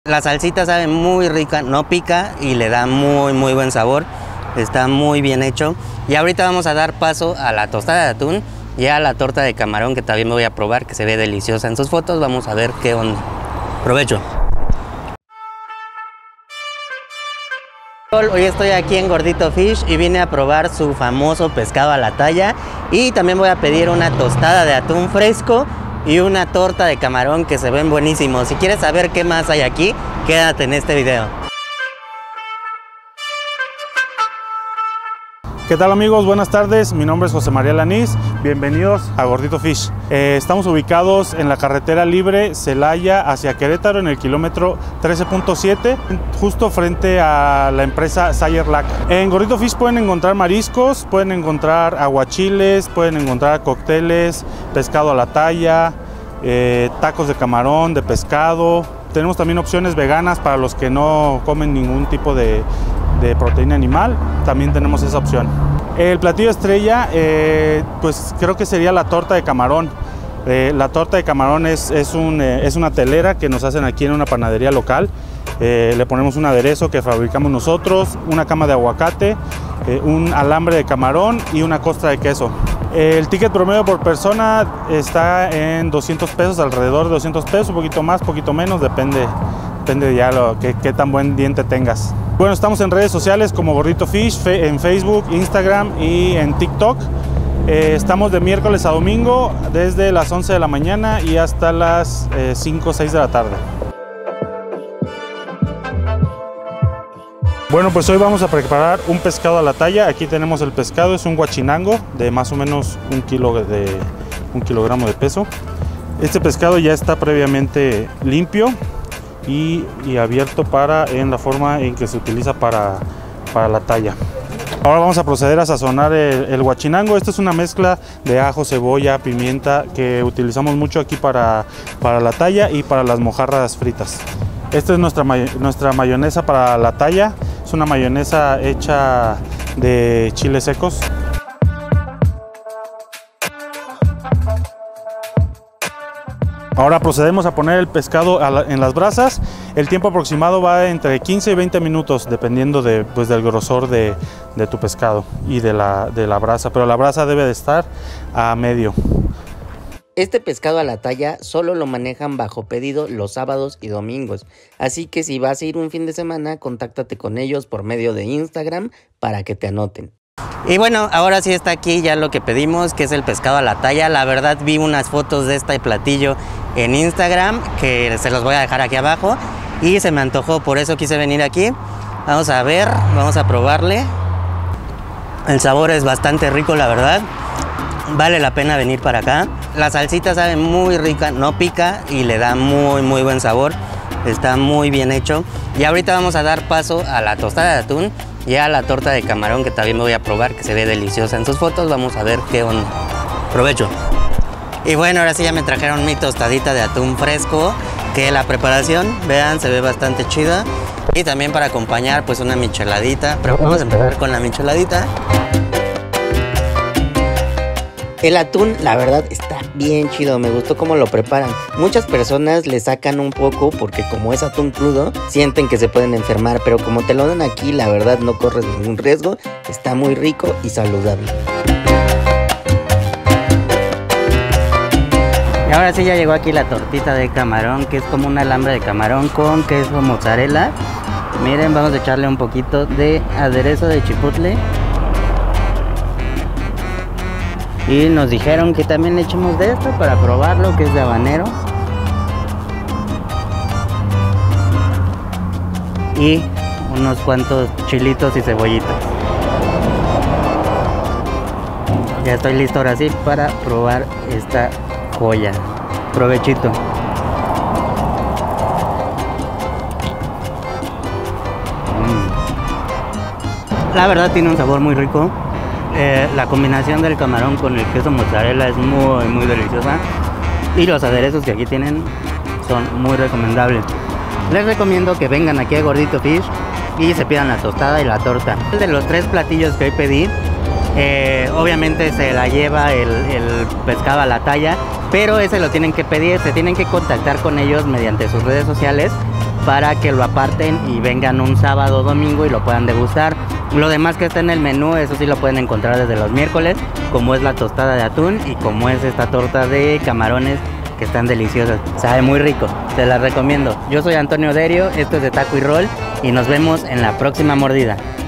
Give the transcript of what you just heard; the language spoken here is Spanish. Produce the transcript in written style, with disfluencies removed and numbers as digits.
La salsita sabe muy rica, no pica y le da muy buen sabor. Está muy bien hecho. Y ahorita vamos a dar paso a la tostada de atún y a la torta de camarón, que también me voy a probar, que se ve deliciosa en sus fotos. Vamos a ver qué onda. Provecho. Hoy estoy aquí en Gordito Fish y vine a probar su famoso pescado a la talla, y también voy a pedir una tostada de atún fresco y una torta de camarón que se ven buenísimos. Si quieres saber qué más hay aquí, quédate en este video. ¿Qué tal, amigos? Buenas tardes, mi nombre es José María Lanís, bienvenidos a Gordito Fish. Estamos ubicados en la carretera libre Celaya hacia Querétaro, en el kilómetro 13.7, justo frente a la empresa Sayer Lac. En Gordito Fish pueden encontrar mariscos, pueden encontrar aguachiles, pueden encontrar cócteles, pescado a la talla, tacos de camarón, de pescado. Tenemos también opciones veganas para los que no comen ningún tipo de proteína animal, también tenemos esa opción. El platillo estrella, pues creo que sería la torta de camarón. La torta de camarón es una telera que nos hacen aquí en una panadería local. Le ponemos un aderezo que fabricamos nosotros, una cama de aguacate, un alambre de camarón y una costra de queso. El ticket promedio por persona está en 200 pesos, alrededor de 200 pesos, un poquito más, poquito menos, depende ya qué tan buen diente tengas. Bueno, estamos en redes sociales como Gordito Fish, en Facebook, Instagram y en TikTok. Estamos de miércoles a domingo desde las 11 de la mañana y hasta las 5 o 6 de la tarde. Bueno, pues hoy vamos a preparar un pescado a la talla. Aquí tenemos el pescado, es un guachinango de más o menos un kilogramo de peso. Este pescado ya está previamente limpio y abierto en la forma en que se utiliza para la talla. Ahora vamos a proceder a sazonar el guachinango. Esta es una mezcla de ajo, cebolla, pimienta que utilizamos mucho aquí para la talla y para las mojarras fritas. Esta es nuestra mayonesa para la talla. Es una mayonesa hecha de chiles secos. Ahora procedemos a poner el pescado en las brasas. El tiempo aproximado va entre 15 y 20 minutos, dependiendo del grosor de tu pescado y de la brasa, pero la brasa debe de estar a medio. Este pescado a la talla solo lo manejan bajo pedido los sábados y domingos, así que si vas a ir un fin de semana, contáctate con ellos por medio de Instagram para que te anoten. Y bueno, ahora sí está aquí ya lo que pedimos, que es el pescado a la talla. La verdad vi unas fotos de este platillo en Instagram que se los voy a dejar aquí abajo y se me antojó, por eso quise venir aquí. Vamos a ver, vamos a probarle. El sabor es bastante rico, la verdad. Vale la pena venir para acá. La salsita sabe muy rica, no pica y le da muy buen sabor. Está muy bien hecho. Y ahorita vamos a dar paso a la tostada de atún y a la torta de camarón, que también me voy a probar, que se ve deliciosa en sus fotos. Vamos a ver qué onda. Provecho. Y bueno, ahora sí ya me trajeron mi tostadita de atún fresco, que la preparación, vean, se ve bastante chida. Y también para acompañar pues una micheladita, pero vamos a empezar con la micheladita. El atún, la verdad, está bien chido, me gustó cómo lo preparan. Muchas personas le sacan un poco porque como es atún crudo, sienten que se pueden enfermar, pero como te lo dan aquí, la verdad no corres ningún riesgo, está muy rico y saludable. Y ahora sí ya llegó aquí la tortita de camarón, que es como un alambre de camarón con queso mozzarella. Miren, vamos a echarle un poquito de aderezo de chipotle. Y nos dijeron que también le echemos de esto para probarlo, que es de habanero. Y unos cuantos chilitos y cebollitas. Ya estoy listo ahora sí para probar esta joya. Provechito. La verdad tiene un sabor muy rico. La combinación del camarón con el queso mozzarella es muy deliciosa. Y los aderezos que aquí tienen son muy recomendables. Les recomiendo que vengan aquí a Gordito Fish y se pidan la tostada y la torta. De los 3 platillos que hoy pedí, obviamente se la lleva el pescado a la talla, pero ese lo tienen que pedir, se tienen que contactar con ellos mediante sus redes sociales para que lo aparten y vengan un sábado o domingo y lo puedan degustar. Lo demás que está en el menú, eso sí lo pueden encontrar desde los miércoles, como es la tostada de atún y como es esta torta de camarones que están deliciosas. Sabe muy rico, te las recomiendo. Yo soy Antonio Derio, esto es de Taco y Roll y nos vemos en la próxima mordida.